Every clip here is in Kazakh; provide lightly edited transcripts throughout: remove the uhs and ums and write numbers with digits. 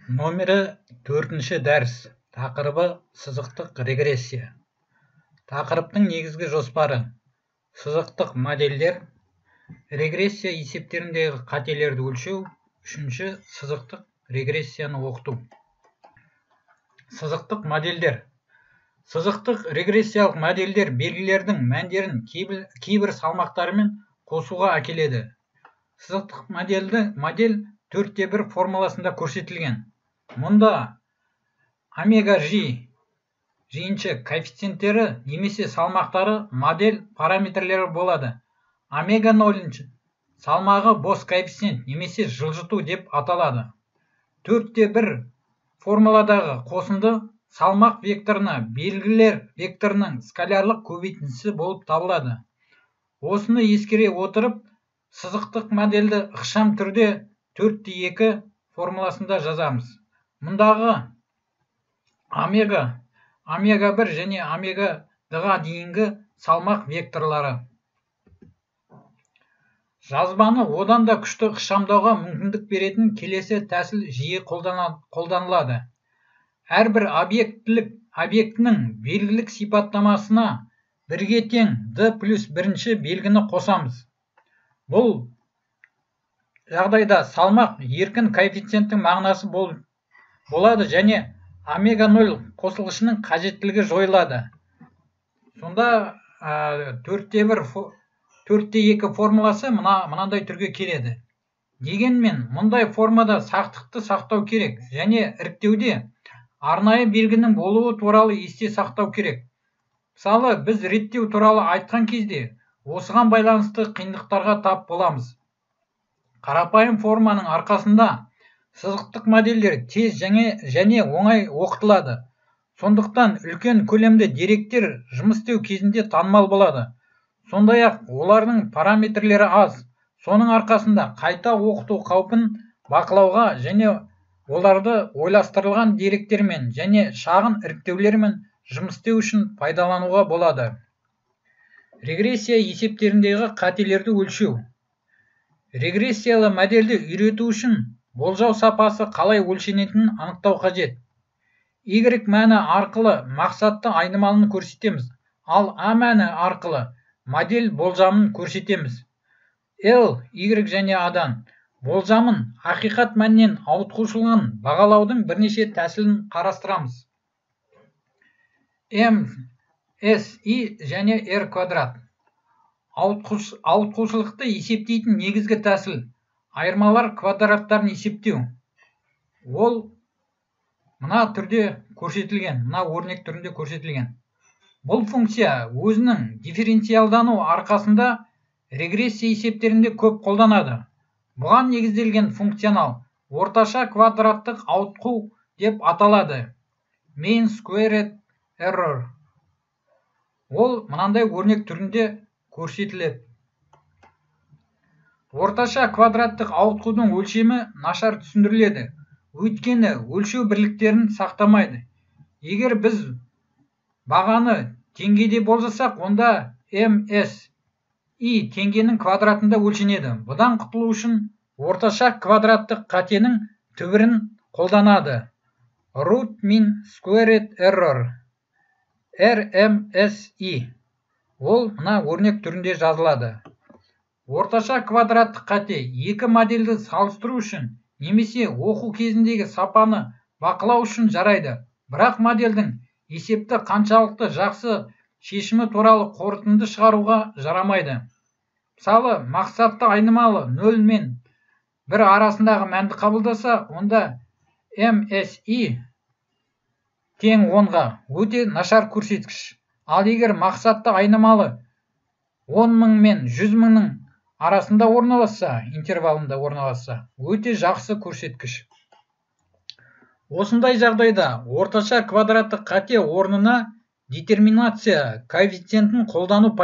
Номері 4-ші дәріс. Тақырыбы сызықтық регрессия. Тақырыптың негізгі жоспары: сызықтық модельдер, регрессия есептеріндегі қателерді өлшеу, үшінші сызықтық регрессияны оқыту. Сызықтық модельдер. Сызықтық регрессиялық модельдер белгілердің мәндерін кейбір салмақтарымен қосуға әкеледі. Сызықтық модель 4/1 формуласында көрсетілген. Мұнда омега Ж жиынчы коэффициенттері немесе салмақтары модель параметрлері болады. Омега 0 салмағы бос коэффициент немесе жылжыту деп аталады. 4/1 формуладағы қосынды салмақ векторына белгілер векторының скалярлық көбейтіндісі болып табылады. Осыны ескере отырып, сызықтық модельді ықшам түрде 4/2 формуласында жазамыз. Мұндағы омега 1 және омега ға дейінгі салмақ векторлары. Жазбаны одан да күшті ықшамдауға мүмкіндік беретін келесі тәсіл жиі қолданылады. Әрбір объектінің белгілік сипаттамасына бірге тең d плюс бірінші белгіні қосамыз. Бұл жағдайда салмақ еркін коэффициенттің мағынасы болады және омега 0 қосылғышының қажеттілігі жойылады. Сонда 4/2 формуласы мынандай түрге келеді. Дегенмен, мұндай формада сақтықты сақтау керек және іріктеуде арнайы белгінің болуы туралы есте сақтау керек. Мысалы, біз реттеу туралы айтқан кезде осыған байланысты қиындықтарға тап боламыз. Қарапайым форманың арқасында сызықтық модельдер тез және оңай оқытылады. Сондықтан үлкен көлемді деректер жұмыс істеу кезінде танымал болады. Сондай-ақ олардың параметрлері аз. Соның арқасында қайта оқыту қаупін бақылауға және оларды ойластырылған деректермен және шағын іріктеулермен жұмыс істеу үшін пайдалануға болады. Регрессия есептеріндегі қателерді өлшеу. Регрессиялы модельді үйрету үшін болжау сапасы қалай өлшенетінін анықтау қажет. Y мәні арқылы мақсатты айнымалыны көрсетеміз, ал A мәні арқылы модель болжамын көрсетеміз. L, Y және A-дан болжамын ақиқат мәнінен ауытқушылығын бағалаудың бірнеше тәсілін қарастырамыз. MSI және R квадрат. Ауытқушылықты есептейтін негізгі тәсіл айырмалар квадраттарын есептеу. Ол мына түрде көрсетілген, мына өрнек түрінде көрсетілген. Бұл функция өзінің дифференциалдану арқасында регрессия есептерінде көп қолданады. Бұған негізделген функционал орташа квадраттық ауытқу деп аталады. Mean squared error. Ол мынандай өрнек түрінде көрсетіледі. Орташа квадраттық ауытқудың өлшемі нашар түсіндіріледі, өйткені өлшеу бірліктерін сақтамайды. Егер біз бағаны теңгеде болжасақ, онда MSI теңгенің квадратында өлшенеді. Бұдан құтылу үшін орташа квадраттық қатенің түбірін қолданады. Root mean squared error, RMSI. Ол мына өрнек түрінде жазылады. Орташа квадраттық қате екі модельді салыстыру үшін немесе оқу кезіндегі сапаны бақылау үшін жарайды. Бірақ модельдің есепті қаншалықты жақсы шешімі туралы қорытынды шығаруға жарамайды. Мысалы, мақсатты айнымалы 0 мен 1 арасындағы мәнді қабылдаса, онда MSI тең 10-ға өте нашар көрсеткіш. Ал егер мақсатты айнымалы 10.000 мен 100.000-ның арасында орналасса, интервалында орналасса, өте жақсы көрсеткіш. Осындай жағдайда орташа квадраттық қате орнына детерминация коэффициентін қолдану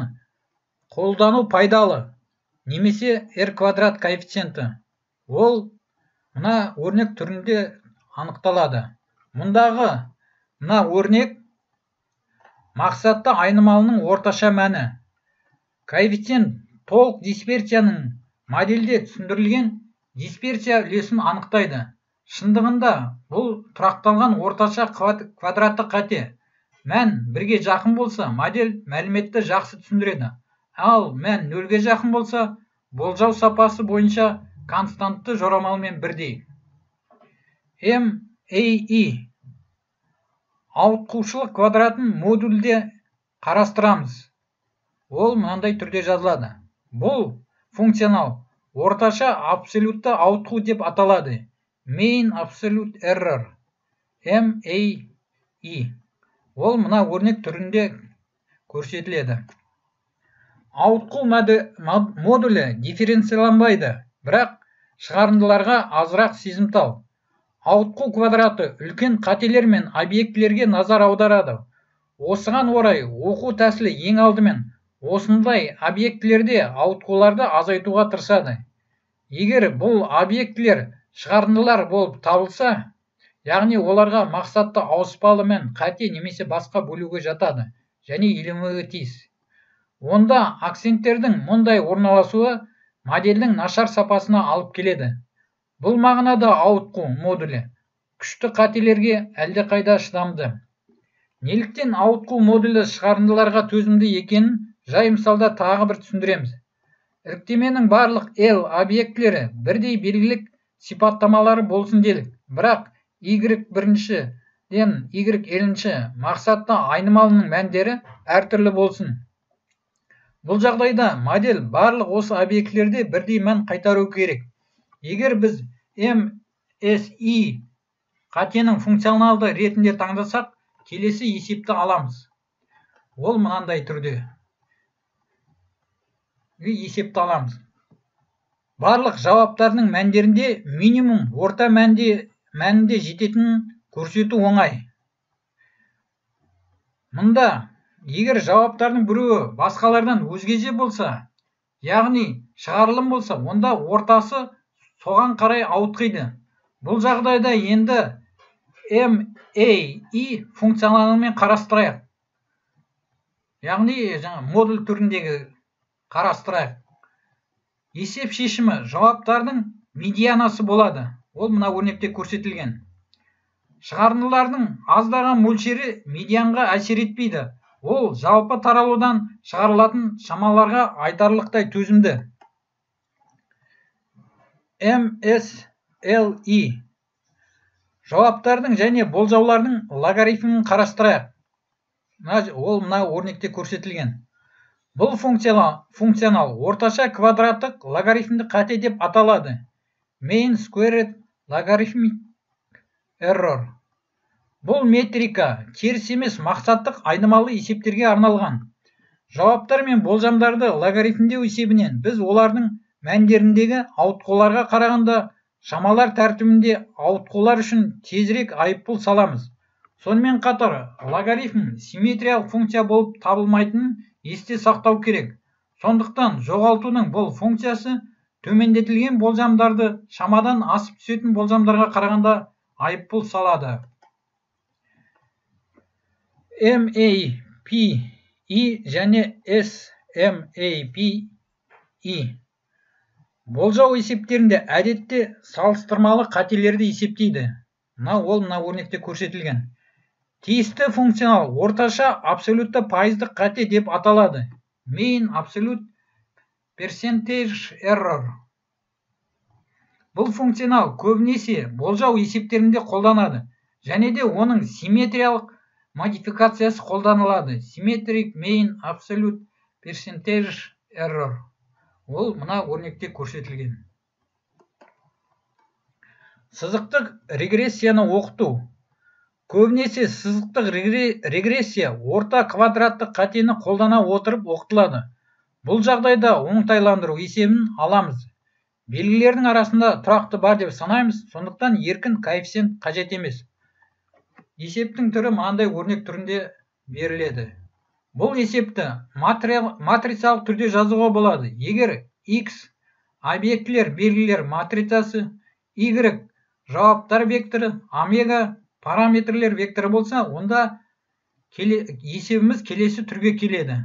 пайдалы, немесе R квадрат коэффициенті. Ол мына өрнек түрінде анықталады. Мұндағы мына өрнек мақсатты айнымалының орташа мәні. Коэффициент толық дисперсияның модельде түсіндірілген дисперсия үлесін анықтайды. Шындығында бұл тұрақталған орташа квадраттық қате. Мән 1-ге жақын болса, модель мәліметті жақсы түсіндіреді. Ал мән 0-ге жақын болса, болжау сапасы бойынша константты жорамалмен бірдей. MAE ауытқушылық квадратын модульде қарастырамыз. Ол мынандай түрде жазылады. Бұл функционал орташа абсолютті ауытқу деп аталады. Mean Absolute Error, MAE. Ол мына өрнек түрінде көрсетіледі. Ауытқу модулі дифференцияланбайды, бірақ шығарындыларға азырақ сезімтал. Ауытқу квадраты үлкен қателер мен объектілерге назар аударады. Осыған орай оқу тәсілі ең алдымен осындай объектілерде ауытқуларды азайтуға тырысады. Егер бұл объектілер шығарындылар болып табылса, яғни оларға мақсатты ауыспалы мен қате немесе басқа бөлуге жатады және еленуге тиіс. Онда акценттердің мұндай орналасуы модельдің нашар сапасына алып келеді. Бұл мағынада ауытқу модулі күшті қателерге әлдеқайда шыдамды. Неліктен ауытқу модулі шығарындыларға төзімді екенін жай мысалда тағы бір түсіндіреміз. Іріктеменің барлық L объектілері бірдей белгілік сипаттамалары болсын делік, бірақ Y1-ден YL-ші мақсатты айнымалының мәндері әртүрлі болсын. Бұл жағдайда модель барлық осы объектілерде бірдей мән қайтару керек. Егер біз MSE қатенің функционалды ретінде таңдасақ, келесі есепті аламыз. Ол мынандай түрде. Есепті аламыз. Барлық жауаптардың мәндерінде минимум орта мәнінде жететінін көрсету оңай. Мұнда, егер жауаптардың біреуі басқалардан өзгеше болса, яғни шығарылым болса, онда ортасы соған қарай ауытқиды. Бұл жағдайда енді MAE функционалымен қарастырайық. Яғни модуль түріндегі қарастырайық. Есеп шешімі жауаптардың медианасы болады. Ол мына өрнекте көрсетілген. Шығарындылардың аздаған мөлшері медианға әсер етпейді. Ол жалпы таралудан шығарылатын шамаларға айтарлықтай төзімді. MSLE жауаптардың және болжаулардың логарифмін қарастырайық. Ол мына өрнекте көрсетілген. Бұл функционал орташа квадраттық логарифмді қате деп аталады. Mean Squared Logarithmic Error. Бұл метрика теріс емес мақсаттық айнымалы есептерге арналған. Жауаптар мен болжамдарды логарифмдеу есебінен біз олардың мәндеріндегі ауытқуларға қарағанда шамалар тәртібінде ауытқулар үшін тезірек айыппұл саламыз. Сонымен қатар логарифм симметриялық функция болып табылмайтынын есте сақтау керек. Сондықтан жоғалтудың бұл функциясы төмендетілген болжамдарды шамадан асып түсетін болжамдарға қарағанда айыппұл салады. MAPE және SMAPE болжау есептерінде әдетте салыстырмалы қателерді есептейді. Ол мына өрнекте көрсетілген. Тиісті функционал орташа абсолютті пайыздық қате деп аталады. Mean Absolute Percentage Error. Бұл функционал көбінесе болжау есептерінде қолданады, және де оның симметриялық модификациясы қолданылады. Symmetric Mean Absolute Percentage Error. Ол мына өрнекте көрсетілген. Сызықтық регрессияны оқыту. Көбінесе сызықтық регрессия орта квадраттық қатені қолдана отырып оқытылады. Бұл жағдайда оңтайландыру есебін аламыз. Белгілердің арасында тұрақты бар деп санаймыз, сондықтан еркін коэффициент қажет емес. Есептің түрі мынандай өрнек түрінде беріледі. Бұл есепті матрицалық түрде жазуға болады. Егер X объектілер белгілер матрицасы, Y жауаптар векторы, омега параметрлер векторы болса, онда есебіміз келесі түрге келеді.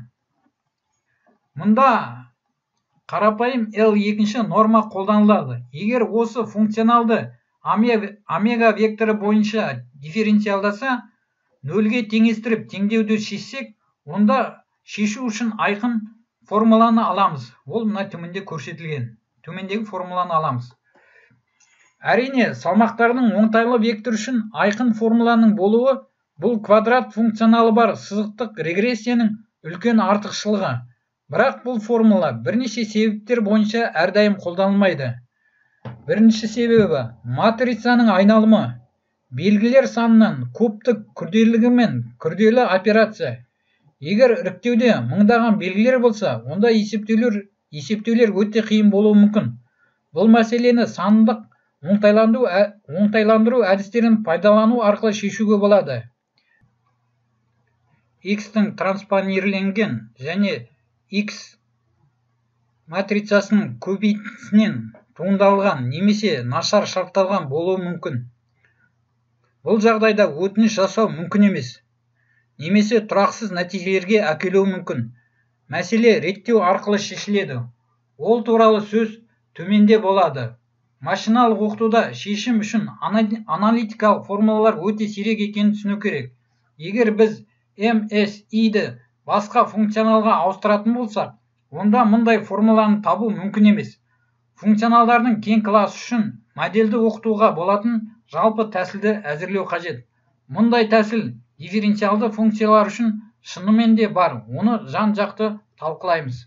Мұнда қарапайым L2 норма қолданылады. Егер осы функционалды омега векторы бойынша дифференциалдаса, нөлге теңестіріп теңдеуді шешсек, онда шешу үшін айқын формуланы аламыз. Ол мына төменде көрсетілген. Төмендегі формуланы аламыз. Әрине, салмақтардың оңтайлы вектор үшін айқын формуланың болуы бұл квадрат функционалы бар сызықтық регрессияның үлкен артықшылығы. Бірақ бұл формула бірнеше себептер бойынша әрдайым қолданылмайды. Бірінші себебі матрицаның айналымы, белгілер санынан көптік күрделілігі мен күрделі операция. Егер іріктеуде мыңдаған белгілер болса, онда есептеулер өте қиын болуы мүмкін. Бұл мәселені сандық оңтайландыру әдістерін пайдалану арқылы шешуге болады. X-тің транспонирленген және X матрицасының көбейтіндісінен туындалған немесе нашар шартталған болуы мүмкін. Бұл жағдайда өтініш жасау мүмкін емес, немесе тұрақсыз нәтижелерге әкелуі мүмкін. Мәселе реттеу арқылы шешіледі. Ол туралы сөз төменде болады. Машиналық оқытуда шешім үшін аналитикалық формулалар өте сирек екенін түсіну керек. Егер біз MSI-ді басқа функционалға ауыстыратын болсақ, онда мұндай формуланы табу мүмкін емес. Функционалдардың кең классы үшін модельді оқытуға болатын жалпы тәсілді әзірлеу қажет. Мұндай тәсіл дифференциалды функциялар үшін шынымен де бар. Оны жан-жақты талқылаймыз.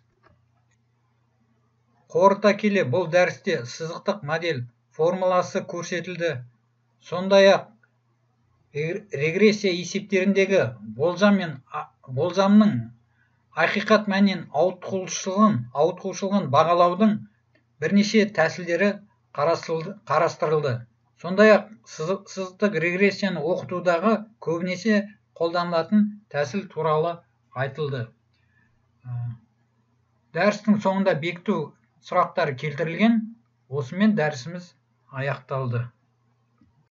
Қорыта келе, бұл дәрісте сызықтық модель формуласы көрсетілді. Сондай-ақ регрессия есептеріндегі болжамның ақиқат мәнінен ауытқушылығын бағалаудың бірнеше тәсілдері қарастырылды. Сондай-ақ сызықтық регрессияны оқытудағы көбінесе қолданылатын тәсіл туралы айтылды. Дәрістің соңында бекіту сұрақтары келтірілген. Осымен дәрісіміз аяқталды.